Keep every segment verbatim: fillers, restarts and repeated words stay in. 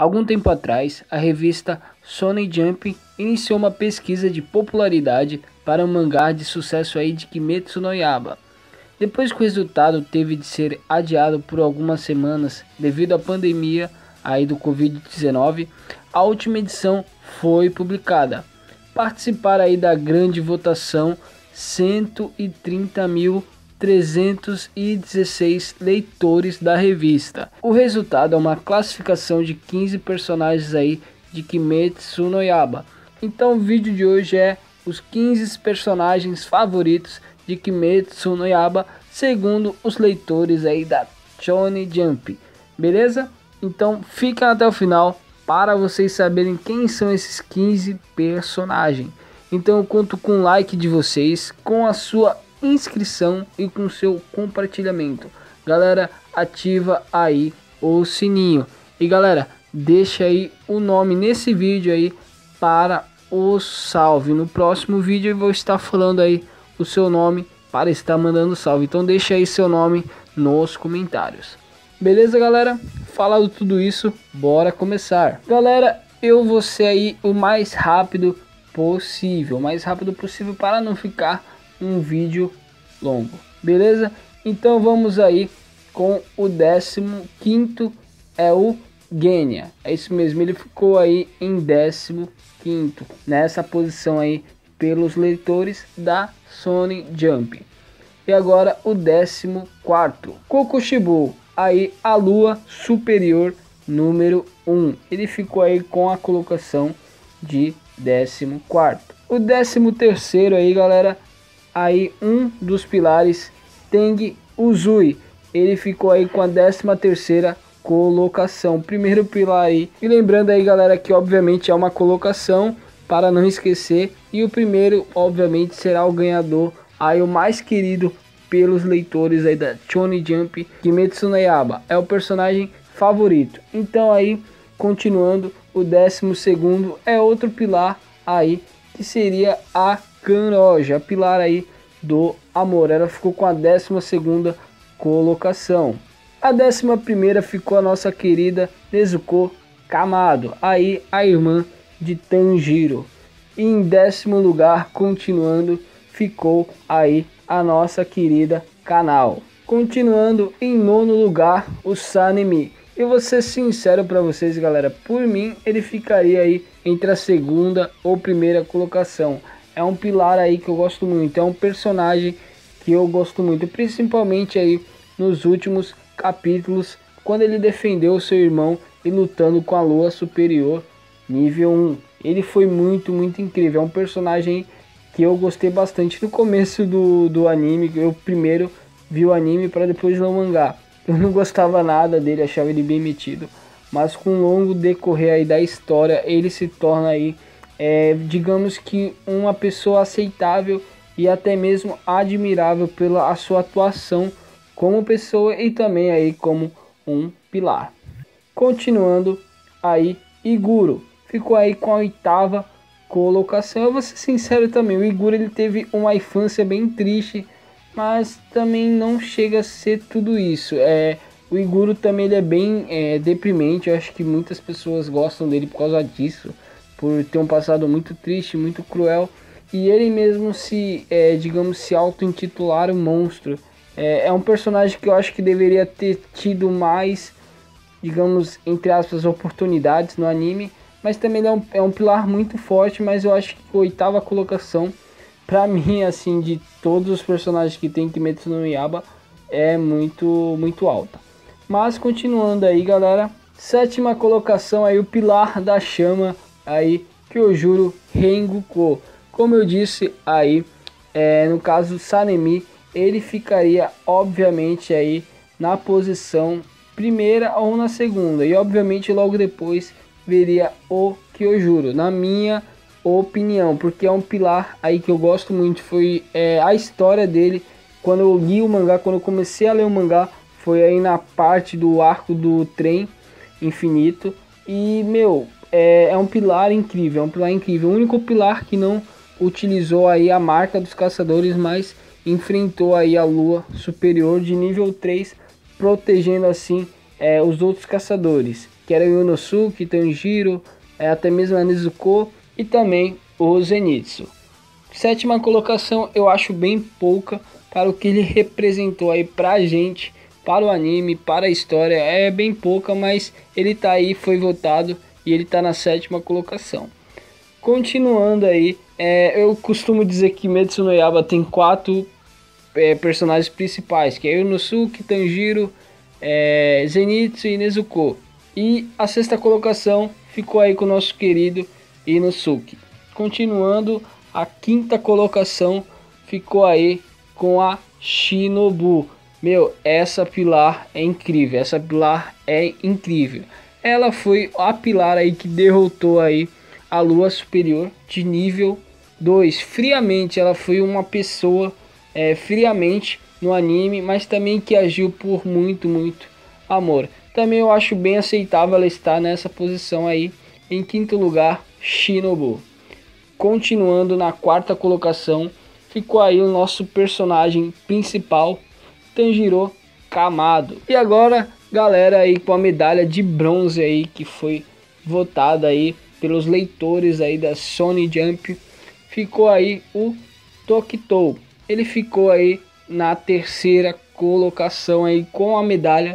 Algum tempo atrás, a revista Shonen Jump iniciou uma pesquisa de popularidade para o mangá de sucesso aí de Kimetsu no Yaiba. Depois que o resultado teve de ser adiado por algumas semanas devido à pandemia aí do covid dezenove, a última edição foi publicada. Participaram aí da grande votação cento e trinta mil trezentos e dezesseis leitores da revista. O resultado é uma classificação de quinze personagens aí de Kimetsu no Yaiba. Então o vídeo de hoje é os quinze personagens favoritos de Kimetsu no Yaiba segundo os leitores aí da Shonen Jump. Beleza? Então fiquem até o final para vocês saberem quem são esses quinze personagens. Então eu conto com o like de vocês, com a sua inscrição e com seu compartilhamento. Galera, ativa aí o sininho. E galera, deixa aí o nome nesse vídeo aí para o salve. No próximo vídeo eu vou estar falando aí o seu nome para estar mandando salve. Então deixa aí seu nome nos comentários. Beleza, galera? Falado tudo isso, bora começar. Galera, eu vou ser aí o mais rápido possível, o mais rápido possível para não ficar um vídeo longo, beleza? Então vamos aí com o décimo quinto, é o Genya. É isso mesmo, ele ficou aí em décimo quinto nessa posição aí pelos leitores da Shonen Jump. E agora o décimo quarto, Kokushibo, aí a lua superior número um. Ele ficou aí com a colocação de décimo quarto. O décimo terceiro aí, galera, aí um dos pilares, Tengen Uzui, ele ficou aí com a décima terceira colocação, primeiro pilar aí. E lembrando aí, galera, que obviamente é uma colocação para não esquecer, e o primeiro obviamente será o ganhador, aí o mais querido pelos leitores aí da Shonen Jump, Kimetsu no Yaiba, é o personagem favorito. Então aí, continuando, o décimo segundo é outro pilar aí, que seria a Kanroja, pilar aí do amor. Ela ficou com a décima segunda colocação. A décima primeira ficou a nossa querida Nezuko Kamado, aí a irmã de Tanjiro. E em décimo lugar, continuando, ficou aí a nossa querida Kanao. Continuando em nono lugar, o Sanemi. Eu vou ser sincero para vocês, galera, por mim ele ficaria aí entre a segunda ou primeira colocação. É um pilar aí que eu gosto muito, é um personagem que eu gosto muito, principalmente aí nos últimos capítulos, quando ele defendeu seu irmão e lutando com a lua superior nível um. Ele foi muito, muito incrível, é um personagem que eu gostei bastante no começo do, do anime. Eu primeiro vi o anime para depois ler o mangá. Eu não gostava nada dele, achava ele bem metido, mas com o longo decorrer aí da história, ele se torna aí, é, digamos que uma pessoa aceitável e até mesmo admirável pela a sua atuação como pessoa e também aí como um pilar. Continuando aí, Iguro ficou aí com a oitava colocação. Eu vou ser sincero também, o Iguro ele teve uma infância bem triste, mas também não chega a ser tudo isso. É, o Iguro também ele é bem é, deprimente. Eu acho que muitas pessoas gostam dele por causa disso, por ter um passado muito triste, muito cruel. E ele mesmo se, é, digamos, se auto-intitular um monstro. É, é um personagem que eu acho que deveria ter tido mais, digamos, entre aspas, oportunidades no anime. Mas também ele é um, é um pilar muito forte, mas eu acho que a oitava colocação, pra mim, assim, de todos os personagens que tem Kimetsu no Yaiba, é muito, muito alta. Mas continuando aí, galera, sétima colocação aí, o pilar da chama aí, Kyojuro Rengoku. Como eu disse aí, é, no caso Sanemi, ele ficaria obviamente aí na posição primeira ou na segunda, e obviamente logo depois veria o Kyojuro, na minha opinião, porque é um pilar aí que eu gosto muito. Foi é, a história dele, quando eu li o mangá, quando eu comecei a ler o mangá, foi aí na parte do arco do trem infinito, e meu, é, é um pilar incrível, é um pilar incrível, o único pilar que não utilizou aí a marca dos caçadores, mas enfrentou aí a lua superior de nível três, protegendo assim é, os outros caçadores, que era o Inosuke, Tanjiro, é, até mesmo a Nezuko e também o Zenitsu. Sétima colocação eu acho bem pouca para o que ele representou aí pra gente, para o anime, para a história, é bem pouca, mas ele tá aí, foi votado e ele tá na sétima colocação. Continuando aí, é, eu costumo dizer que Kimetsu no Yaiba tem quatro é, personagens principais, que é Inosuke, Tanjiro, é, Zenitsu e Nezuko. E a sexta colocação ficou aí com o nosso querido Inosuke. Continuando, a quinta colocação ficou aí com a Shinobu. Meu, essa pilar é incrível, essa pilar é incrível. Ela foi a pilar aí que derrotou aí a Lua Superior de nível dois. Friamente, ela foi uma pessoa é, friamente no anime, mas também que agiu por muito, muito amor. Também eu acho bem aceitável ela estar nessa posição aí. Em quinto lugar, Shinobu. Continuando na quarta colocação, ficou aí o nosso personagem principal, Tanjiro Kamado. E agora, galera, aí com a medalha de bronze aí que foi votada aí pelos leitores aí da Shonen Jump, ficou aí o Tokitou. Ele ficou aí na terceira colocação aí com a medalha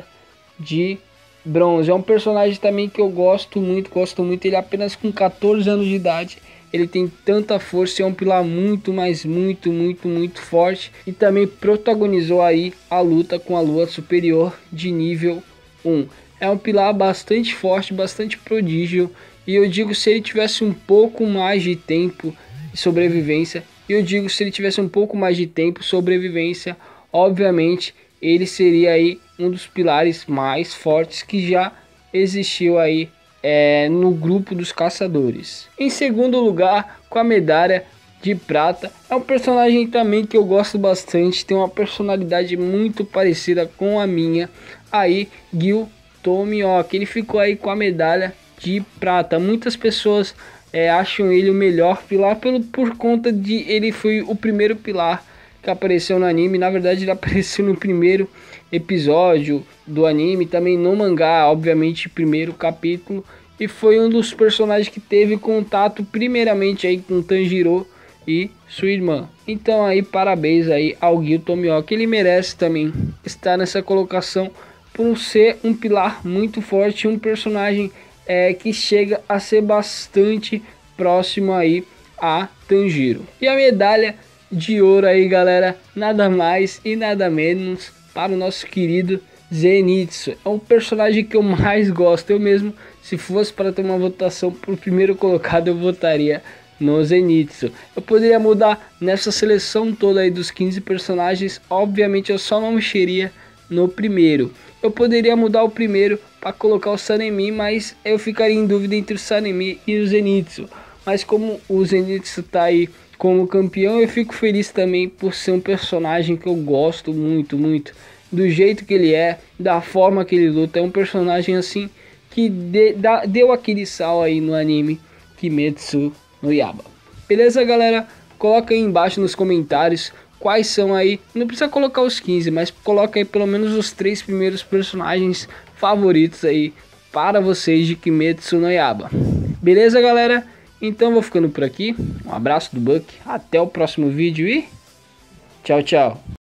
de bronze. É um personagem também que eu gosto muito, gosto muito. Ele apenas com quatorze anos de idade, ele tem tanta força, é um pilar muito, mas muito, muito, muito forte. E também protagonizou aí a luta com a Lua Superior de nível um. É um pilar bastante forte, bastante prodígio. E eu digo, se ele tivesse um pouco mais de tempo de sobrevivência, e eu digo, se ele tivesse um pouco mais de tempo de sobrevivência, obviamente, ele seria aí um dos pilares mais fortes que já existiu aí é, no grupo dos caçadores. Em segundo lugar, com a medalha de prata, é um personagem também que eu gosto bastante, tem uma personalidade muito parecida com a minha, aí Gil Tomioka. Ele ficou aí com a medalha de prata. Muitas pessoas é, acham ele o melhor pilar pelo, por conta de ele foi o primeiro pilar que apareceu no anime. Na verdade, ele apareceu no primeiro episódio do anime, também no mangá, obviamente, primeiro capítulo, e foi um dos personagens que teve contato primeiramente aí com Tanjiro e sua irmã. Então aí, parabéns aí ao Gil Tomioka, ele merece também estar nessa colocação por ser um pilar muito forte, um personagem é, que chega a ser bastante próximo aí a Tanjiro. E a medalha de ouro aí, galera, nada mais e nada menos para o nosso querido Zenitsu. É um personagem que eu mais gosto. Eu mesmo, se fosse para ter uma votação por primeiro colocado, eu votaria no Zenitsu. Eu poderia mudar nessa seleção toda aí dos quinze personagens. Obviamente eu só não mexeria no primeiro. Eu poderia mudar o primeiro para colocar o Sanemi, mas eu ficaria em dúvida entre o Sanemi e o Zenitsu. Mas como o Zenitsu tá aí como campeão, eu fico feliz também por ser um personagem que eu gosto muito, muito. Do jeito que ele é, da forma que ele luta. É um personagem assim que de, da, deu aquele sal aí no anime Kimetsu no Yaiba. Beleza, galera? Coloca aí embaixo nos comentários quais são aí, não precisa colocar os quinze, mas coloca aí pelo menos os três primeiros personagens favoritos aí para vocês de Kimetsu no Yaiba. Beleza, galera? Então vou ficando por aqui. Um abraço do Buck, até o próximo vídeo e tchau, tchau.